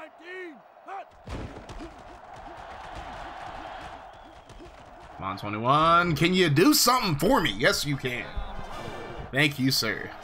Come on, 21. Can you do something for me? Yes, you can. Thank you, sir.